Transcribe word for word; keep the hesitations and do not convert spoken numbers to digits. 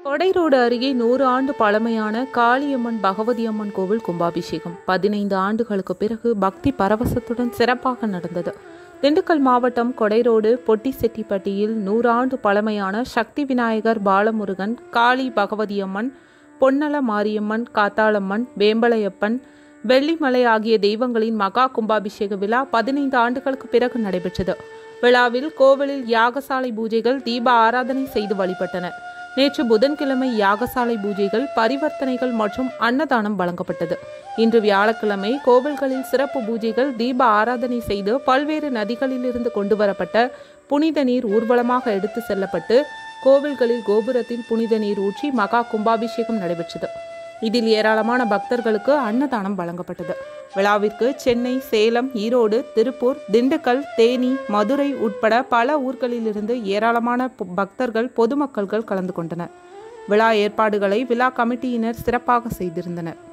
கொடைரோடு அருகே நூறு ஆண்டு பழமையான காளியம்மன் பகவதி அம்மன் கோவில் கும்பாபிஷேகம் பதினைந்து ஆண்டுகளுக்கு பிறகு பக்தி பரவசத்துடன் சிறப்பாக நடந்தது. திண்டுக்கல் மாவட்டம் கொடைரோடு பொட்டிசெட்டிப்பட்டியில் நூறு ஆண்டு பழமையான சக்தி விநாயகர், பாலமுருகன், காளி பகவதி அம்மன், பொன்னல மாரியம்மன், காத்தாளம்மன், வேம்பலையப்பன், வெள்ளிமலை ஆகிய தெய்வங்களின் மகா கும்பாபிஷேக விழா பதினைந்து ஆண்டுகளுக்கு பிறகு நடைபெற்றது. விழாவில் கோவிலில் யாகசாலை பூஜைகள், தீப ஆராதனை செய்து வழிபட்டனர். நேற்று புதன்கிழமை யாகசாலை பூஜைகள், பரிவர்த்தனைகள் மற்றும் அன்னதானம் வழங்கப்பட்டது. இன்று வியாழக்கிழமை கோவில்களில் சிறப்பு பூஜைகள், தீப ஆராதனை செய்து பல்வேறு நதிகளிலிருந்து கொண்டுவரப்பட்ட புனித நீர் ஊர்வலமாக எடுத்து செல்லப்பட்டு கோவில்களில் கோபுரத்தில் புனித நீர் ஊற்றி மகா கும்பாபிஷேகம் நடைபெற்றது. இதில் ஏராளமான பக்தர்களுக்கு அன்னதானம் வழங்கப்பட்டது. விழாவிற்கு சென்னை, சேலம், ஈரோடு, திருப்பூர், திண்டுக்கல், தேனி, மதுரை உட்பட பல ஊர்களிலிருந்து ஏராளமான பக்தர்கள், பொதுமக்கள்கள் கலந்து கொண்டனர். விழா ஏற்பாடுகளை விழா கமிட்டியினர் சிறப்பாக செய்திருந்தனர்.